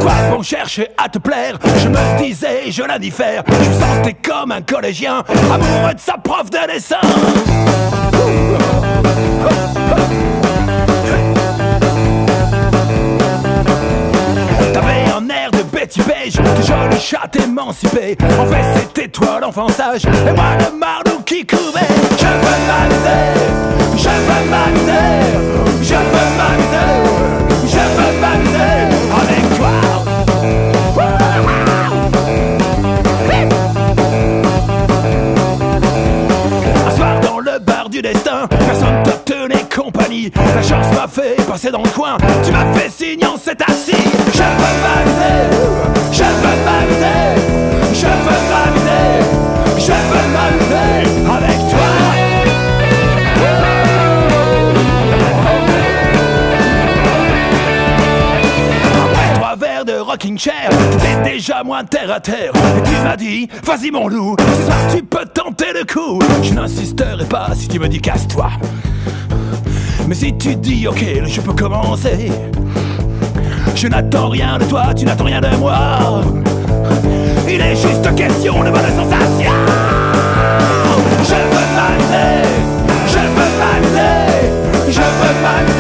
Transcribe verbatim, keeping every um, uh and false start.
Quoi bon chercher à te plaire, je me disais, je l'indiffère. Je me sentais comme un collégien, amoureux de sa prof de dessin. T'avais un air de Betty Page, tes jolis chats émancipés. En fait c'était toi l'enfant sage, et moi le marlou qui couvait. Je veux m'amuser, je veux m'amuser, je veux m'amuser, je veux m'amuser avec toi. Un soir dans le bar du destin, personne te tenait compagnie. La chance m'a fait passer dans le coin, tu m'as fait signe, on s'est assis. Je veux m'amuser, je veux m'amuser, je veux m'amuser, je veux m'amuser avec toi. Après trois verres de rocking chair, t'étais déjà moins terre à terre. Et tu m'as dit, vas-y mon loup, ce soir tu peux tenter le coup. Je n'insisterai pas si tu me dis casse-toi. Mais si tu dis ok, je peux commencer. Je n'attends rien de toi, tu n'attends rien de moi. Il est juste question de bonne sensation. Je veux m'amuser, je veux m'amuser, je veux m'amuser.